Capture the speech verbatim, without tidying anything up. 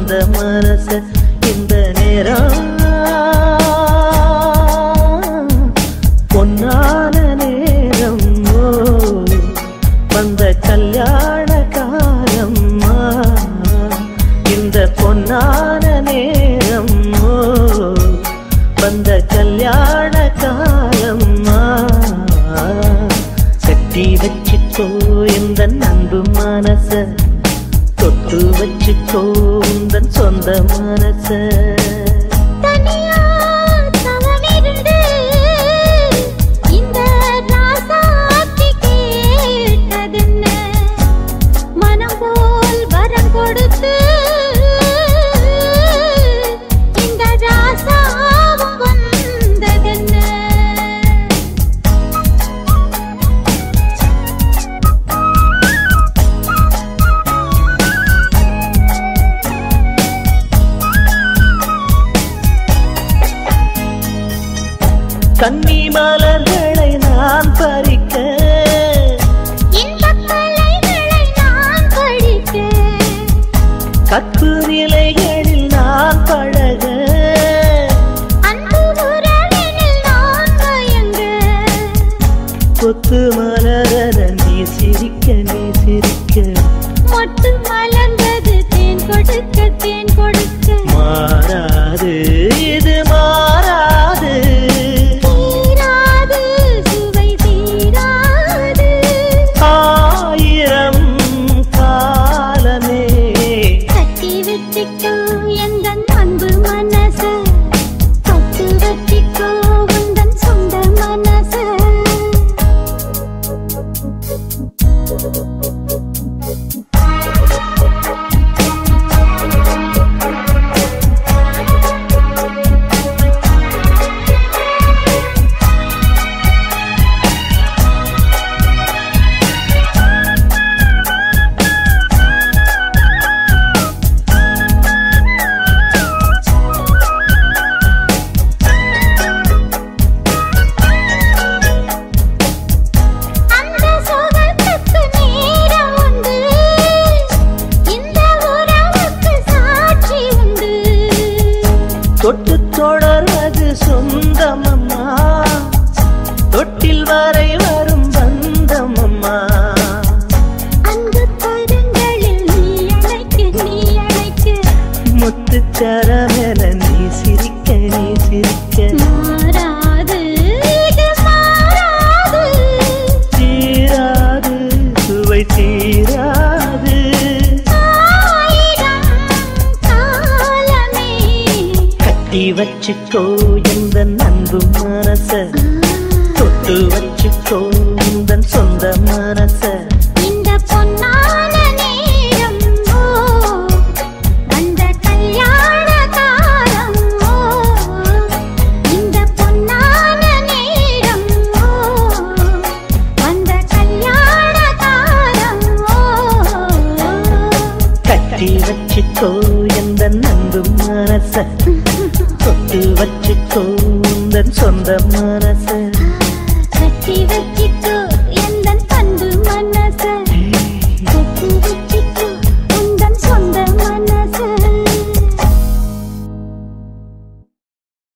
சொந்த மனச இந்த நேரம் பொன்னான நேரம் வந்த கல்யாண காலம் இந்த பொன்னான நேரம் வந்த கல்யாண காலம் கட்டி வச்சுக்கோ இந்த அன்பு மனச தொட்டு வச்சுக்கோ உந்தன் சொந்த மனச கன்னி மலர்களை நான் பறிக்க இன்பக்கலைகளை நான் படிக்க கற்பு நிலைகளில் நான் பழக அன்பு உறவினில் நான் மயங்க கொத்து மலர நீ சிரிக்க நீ சிரிக்க மொட்டு மலர்ந்தது தேன் கொடுக்க தேன் கொடுக்க மாறாது இது மாறாது தொட்டு தொடர்வது சொந்தமம்மா தொட்டில் வரை வரும் பந்தமம்மா அந்த பதங்களில் நீ அழைக்க நீ அழைக்க முத்துச்சரமென நீ சிரிக்க நீ சிரிக்க மாறாது இது மாறாது தீராது சுவை தீராது வச்சுக்கோ இந்த அன்பு மனச தொட்டு வச்சுக்கோ இந்த சொந்த மனச இந்த பொன்னான நேரம் வந்த கல்யாண காலம் இந்த பொன்னான நேரம் வந்த கல்யாண காலம் கட்டி வச்சுக்கோ இந்த அன்பு மனச தொட்டு வச்சுக்கோ உந்தன் சொந்த மனச கட்டி வச்சு